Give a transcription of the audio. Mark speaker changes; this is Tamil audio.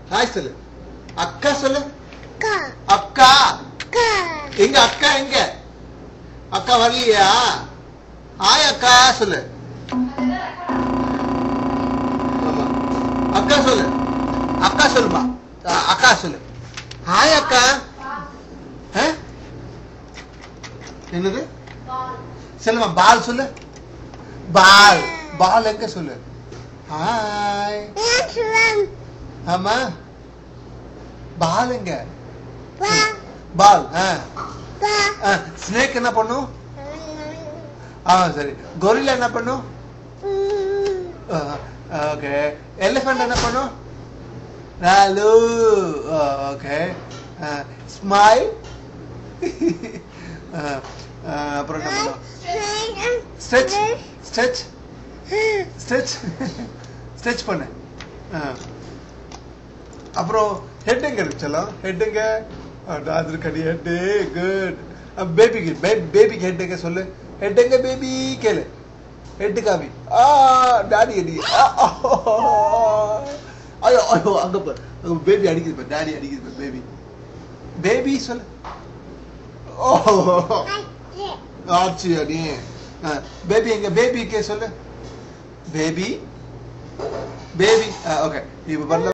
Speaker 1: ஹாய் சொல்லு. அக்கா சொல்லு. அக்கா எங்க அக்கா எங்க? அக்கா வரலையா? ஹாய் அக்கா சொல்லு. ஆமா அக்கா சொல்லு. அக்கா சொல்லுமா. அக்கா சொல்லு. ஹாய் அக்கா. என்னது சொல்லுமா? பால் சொல்லு. பால் பால் எங்க சொல்லு. ஹாய். ஆமா பால் எங்க? பால். ஸ்னேக் என்ன பண்ணும்? சரி. கொரில்லா என்ன பண்ணும்? ஓகே. எலிஃபண்ட் என்ன பண்ணும்? ஹலோ. ஓகே. ஸ்மைல். அப்புறம் என்ன பண்ணும்? ஸ்ட்ரெச் ஸ்ட்ரெச் ஸ்ட்ரெச் ஸ்ட்ரெச் பண்ணு. அப்புறம் ஹெட் எங்க இருக்கு செல்லம்? ஹெட் எங்க? அது இருக்கடி ஹெட். குட். பேபிக்கு பேபிக்கு ஹெட் எங்க சொல்லு. ஹெட் எங்க பேபி கேளு. ஹெட் காமி. டாடி அடி. ஐயோ ஐயோ அங்க பாரு. பேபி அடிக்குது பாரு. டாடி அடிக்குது பாரு. பேபி பேபி சொல்லு. ஆச்சு அடி. பேபி எங்க? பேபி கே சொல்லு. Baby baby. ஓகே. இப்ப வரல.